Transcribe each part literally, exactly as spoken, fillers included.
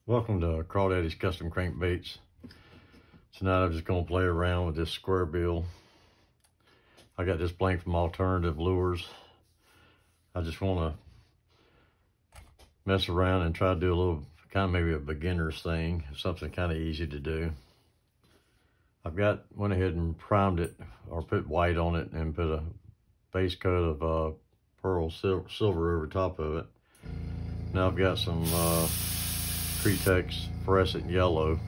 Welcome to Crawdaddy's Custom Crankbaits. Tonight I'm just going to play around with this square bill. I got this blank from Alternative Lures. I just want to mess around and try to do a little, kind of maybe a beginner's thing, something kind of easy to do. I've got, went ahead and primed it, or put white on it, and put a base coat of uh, pearl sil silver over top of it. Now I've got some uh, Cretex fluorescent yellow.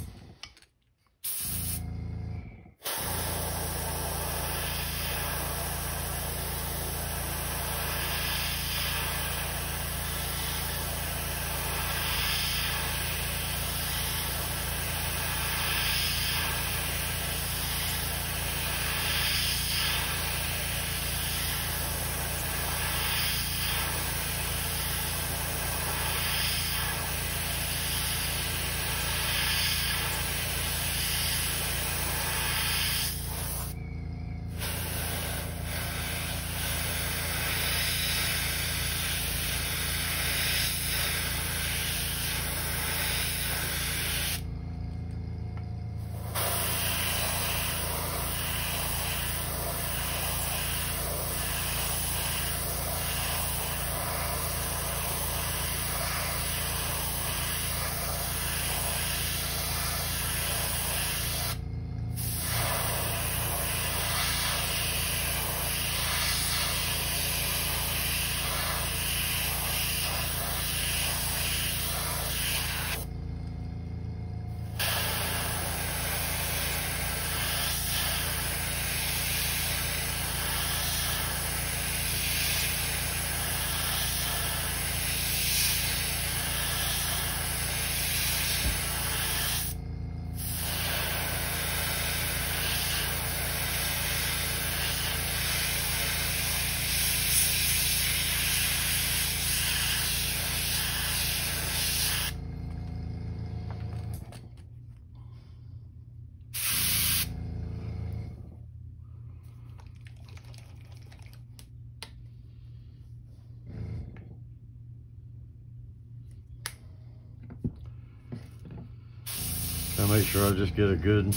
Now make sure I just get a good,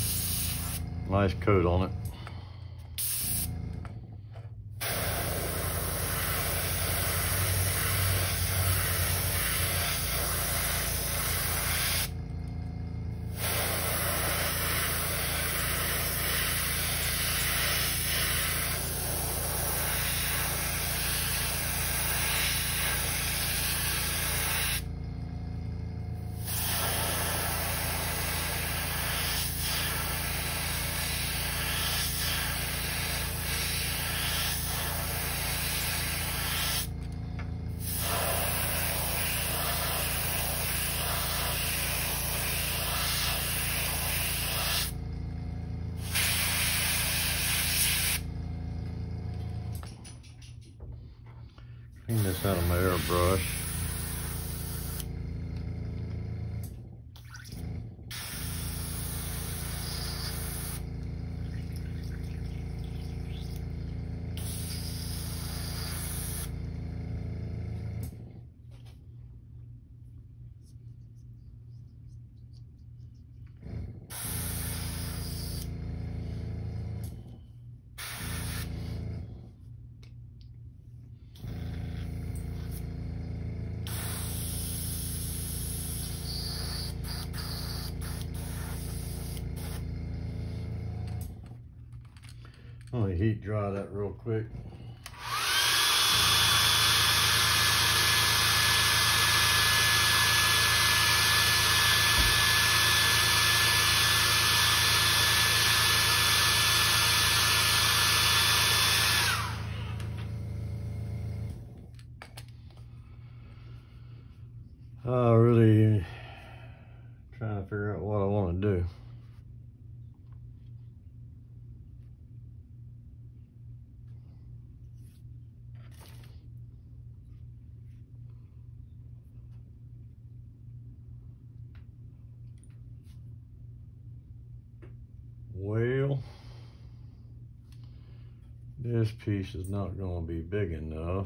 nice coat on it. Clean this out of my airbrush. I'm gonna heat dry that real quick. I really trying to figure out what I want to do. Well, this piece is not going to be big enough.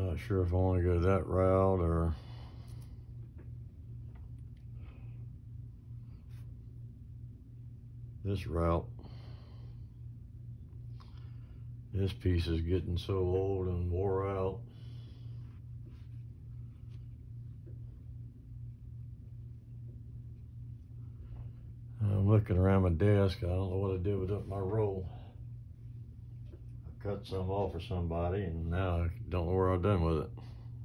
Not sure if I want to go that route or this route. This piece is getting so old and wore out. I'm looking around my desk. I don't know what I did with up my roll. I cut some off for somebody and now I don't know where I've done with it.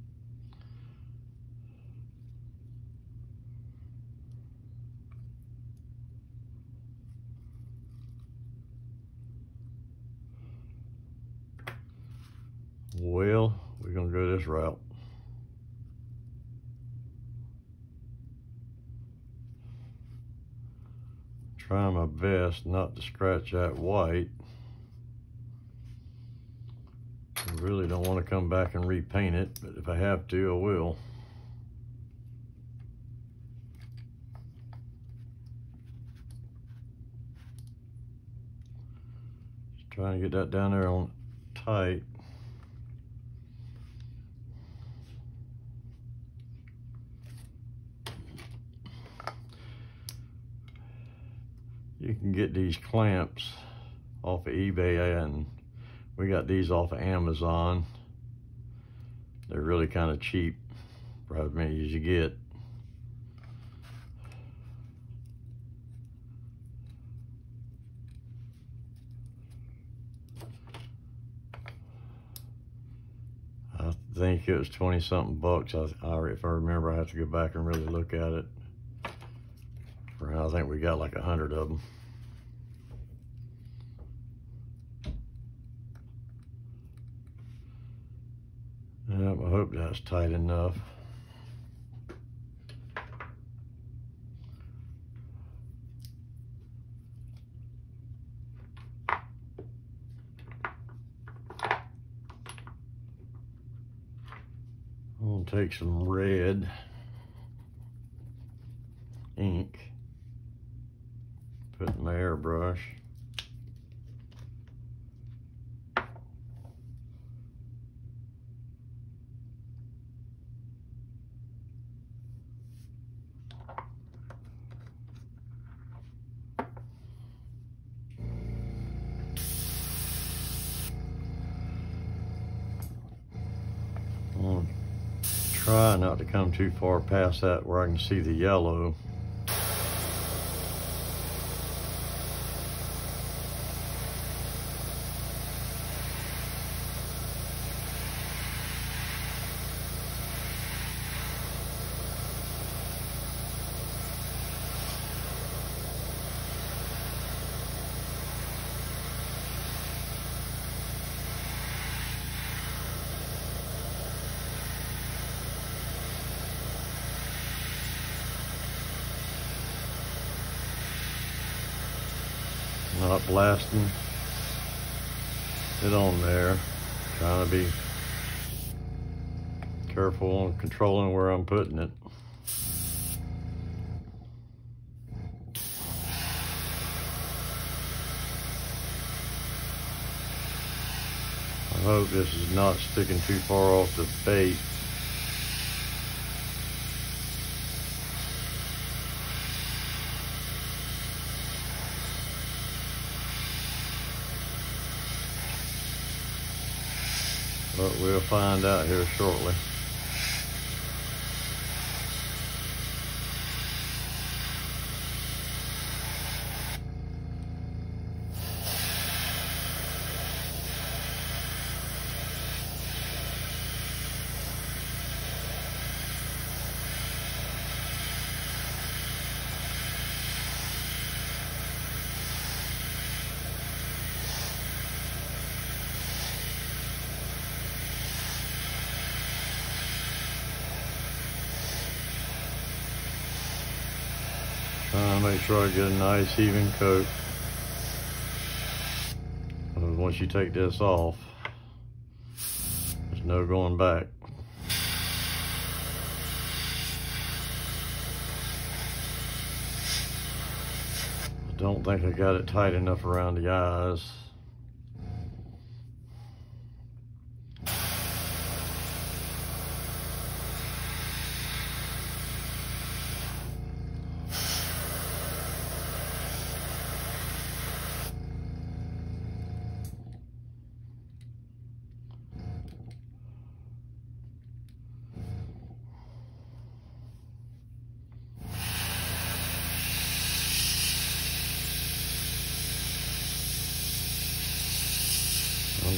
Well, we're gonna go this route. Trying my best not to scratch that white. I really don't want to come back and repaint it, but if I have to, I will. Just trying to get that down there on tight. You can get these clamps off of eBay, and we got these off of Amazon. They're really kind of cheap for as many as you get. I think it was twenty something bucks. I, I, if I remember, I have to go back and really look at it. I think we got like a hundred of them. Yep, I hope that's tight enough. I'm gonna take some red ink. Put in my airbrush. I'm gonna try not to come too far past that where I can see the yellow. Not blasting it on there. Trying to be careful on controlling where I'm putting it. I hope this is not sticking too far off the bait. But we'll find out here shortly. Trying to make sure I get a nice even coat. Once you take this off, there's no going back. I don't think I got it tight enough around the eyes.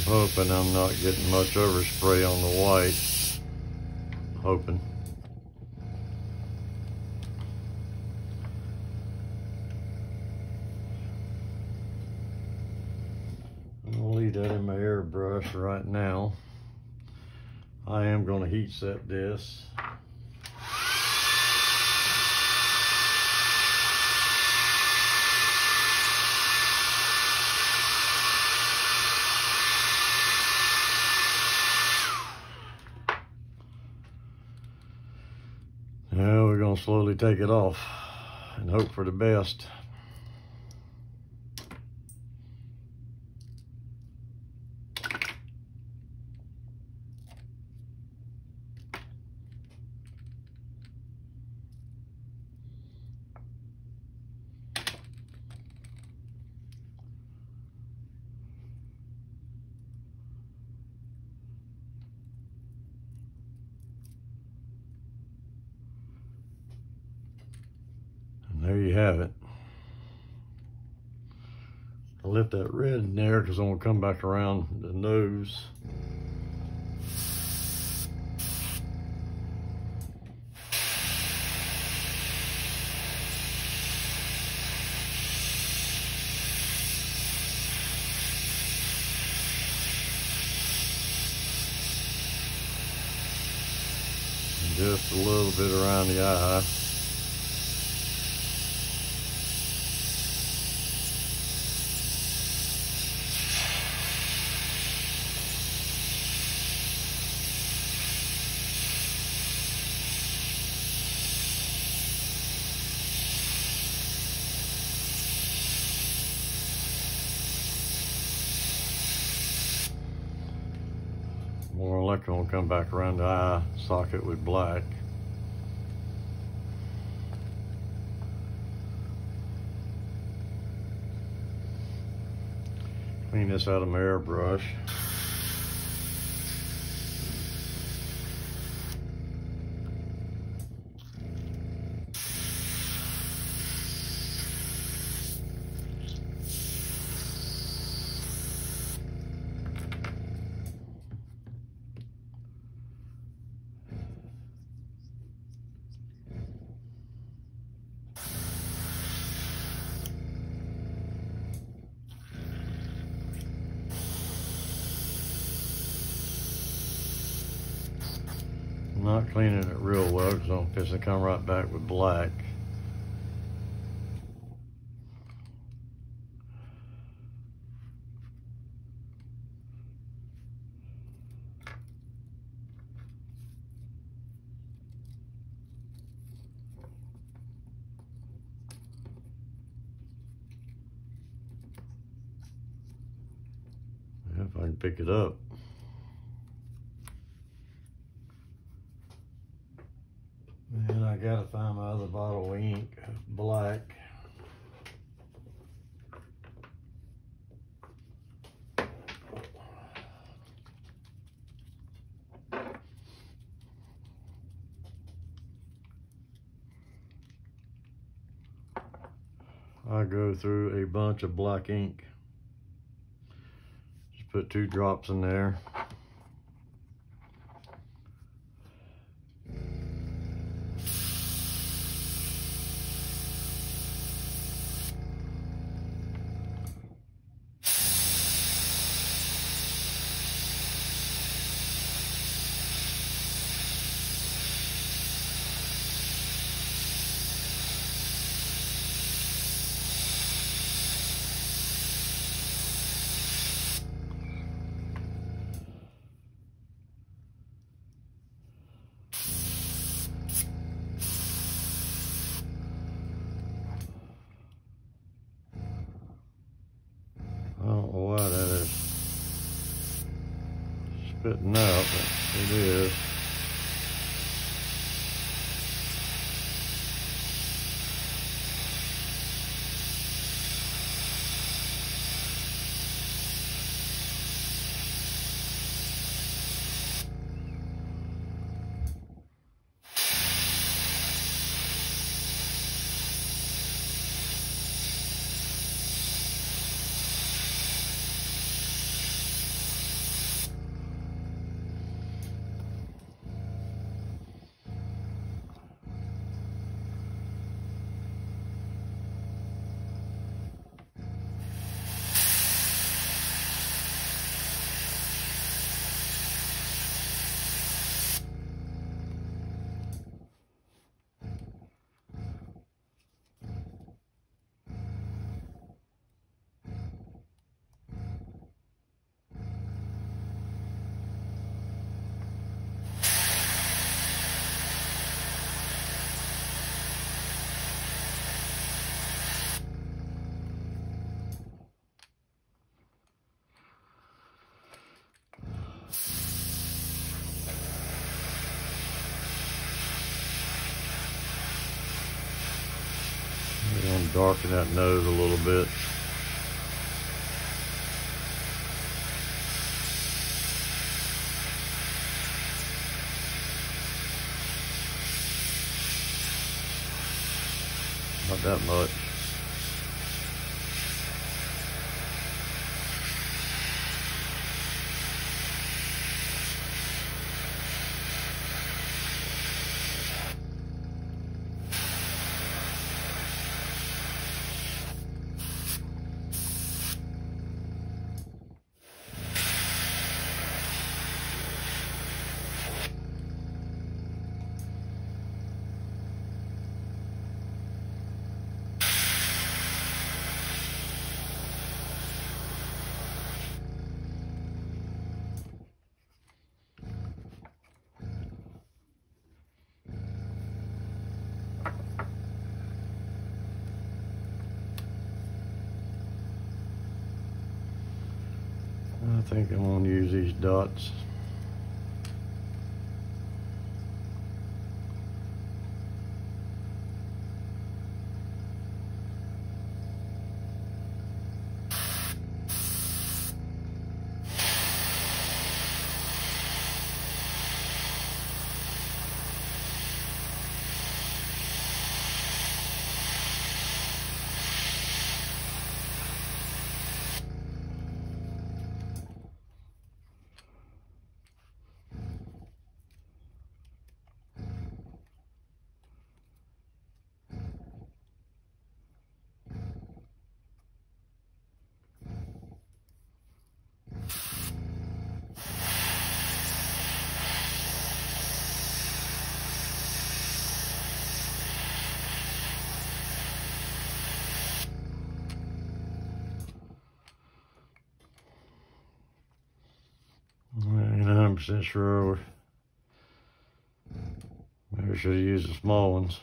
hoping I'm not getting much overspray on the white. Hoping. I'm gonna leave that in my airbrush right now. I am gonna heat set this. Now we're gonna slowly take it off and hope for the best. There you have it. I left that red in there because I'm going to come back around the nose. And just a little bit around the eye. More likely gonna come back around the eye socket with black. Clean this out of my airbrush. I'm not cleaning it real well because I'm fixing to come right back with black. If I can pick it up. And I gotta find my other bottle of ink, black. I go through a bunch of black ink. Just put two drops in there. I don't know why that is spitting out, but it is. gonna darken that nose a little bit. Not that much. I think I'm gonna use these dots. I ain't one hundred percent sure. Maybe I should have used the small ones.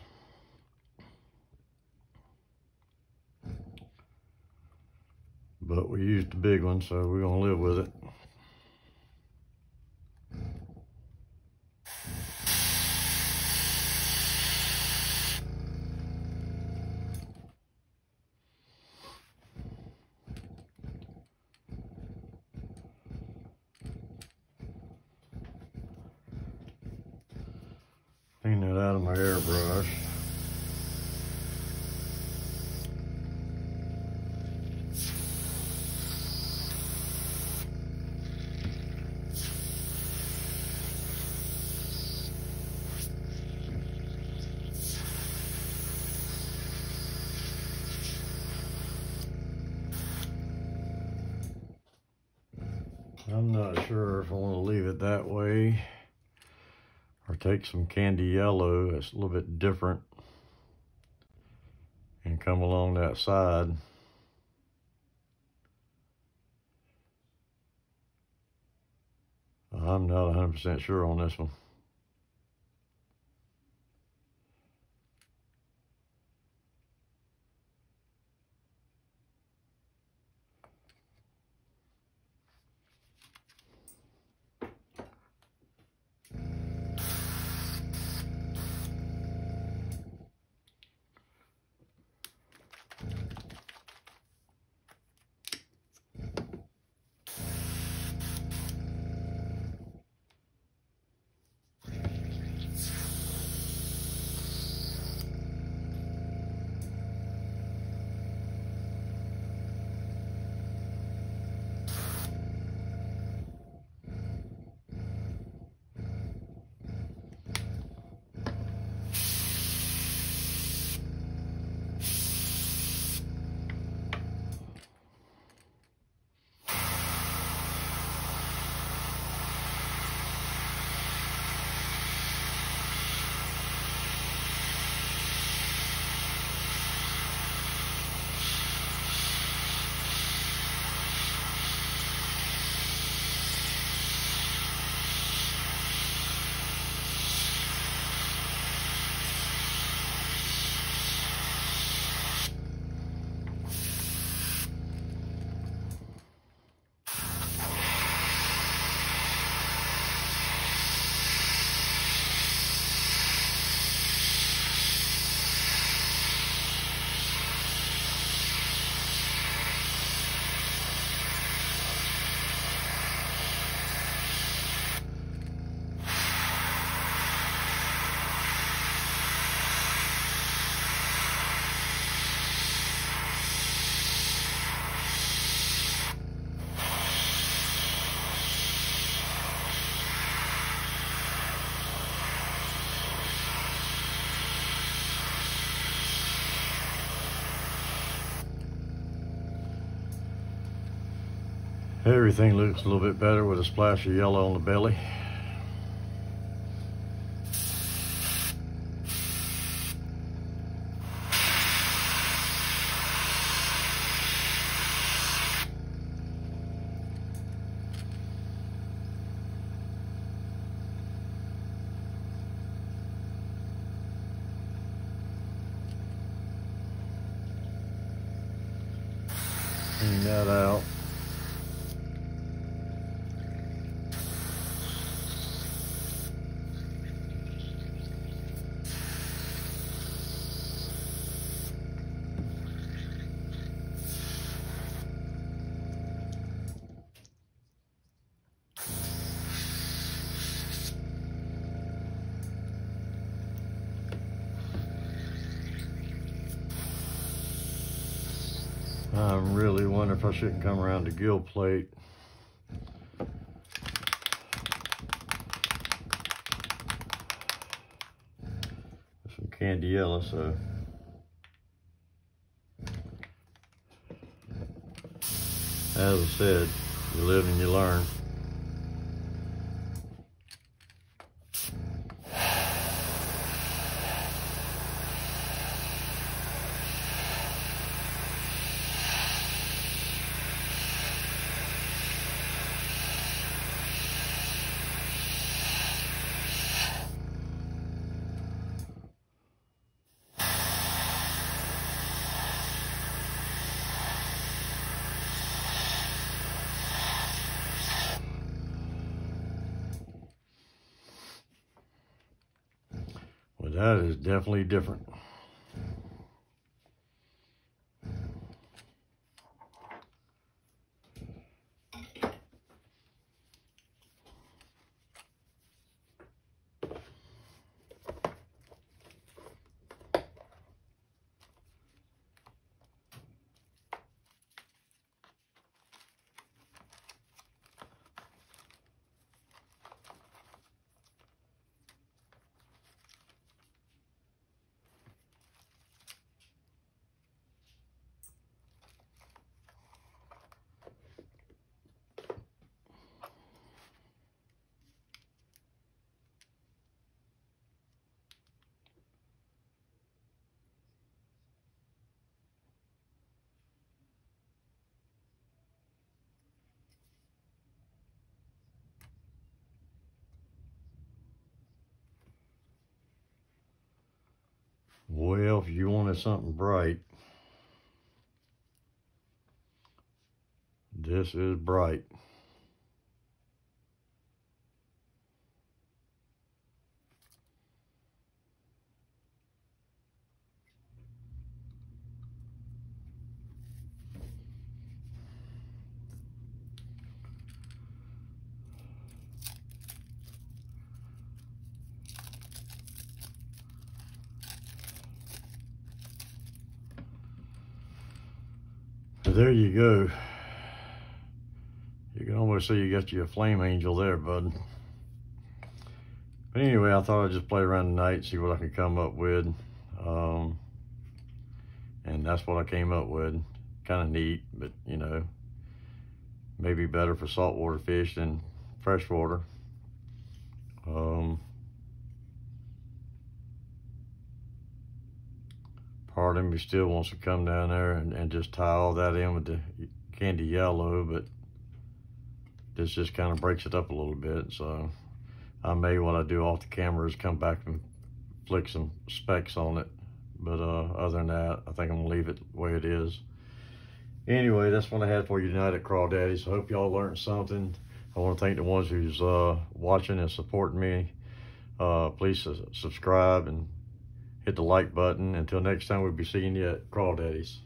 But we used the big one, so we're gonna live with it. Clean that out of my airbrush. I'm not sure if I want to leave it that way or take some candy yellow that's a little bit different and come along that side. I'm not one hundred percent sure on this one. Everything looks a little bit better with a splash of yellow on the belly. Clean that out. I really wonder if I shouldn't come around the gill plate. Some candy yellow, so as I said, you live and you learn. Well, that is definitely different. Well, if you wanted something bright, this is bright. So there you go. You can almost see you got you a flame angel there, bud. But anyway, I thought I'd just play around tonight, see what I could come up with. Um, and that's what I came up with. Kind of neat, but you know, maybe better for saltwater fish than freshwater. Um, part of me still wants to come down there and, and just tie all that in with the candy yellow, but this just kind of breaks it up a little bit. So I may, what I do off the camera is come back and flick some specks on it. But uh, other than that, I think I'm gonna leave it the way it is. Anyway, that's what I had for you tonight at Crawdaddy's. I hope y'all learned something. I want to thank the ones who's uh, watching and supporting me. Uh, please su subscribe and hit the like button. Until next time, we'll be seeing you at Crawdaddy's.